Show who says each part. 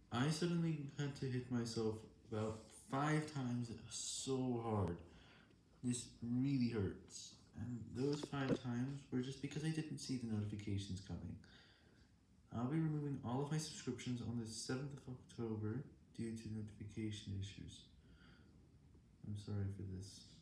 Speaker 1: I suddenly had to hit myself about 5 times so hard. This really hurts. And those 5 times were just because I didn't see the notifications coming. I'll be removing all of my subscriptions on the 7th of October due to notification issues. I'm sorry for this.